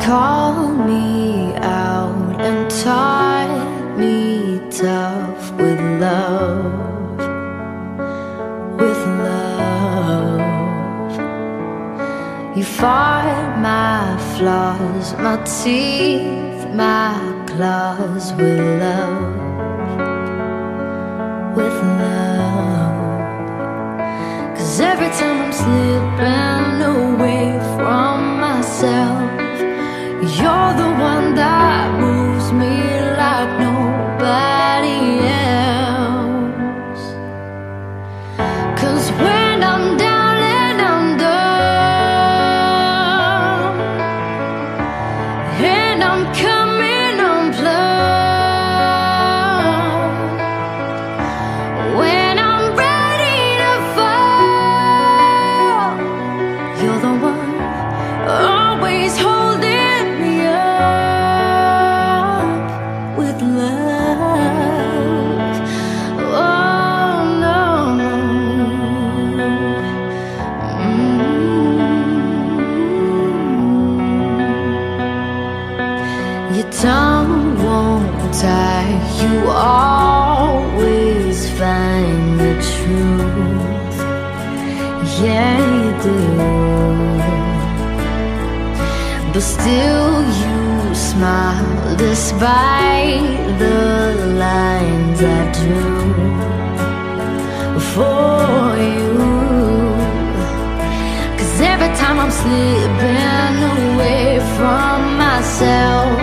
called me out and taught me tough with love, with love. You fought my flaws, my teeth, my claws, with love, with love. 'Cause every time I'm slipping away from myself, you're the one that moves me like nobody else. 'Cause when I'm down and I'm done, and I'm coming unplugged, when I'm ready to fall, you're the one always holding me up with love. Oh no, Your tongue won't tie, you always find the truth. Yeah, you do. But still you smile despite the lines I drew for you. 'Cause every time I'm slipping away from myself,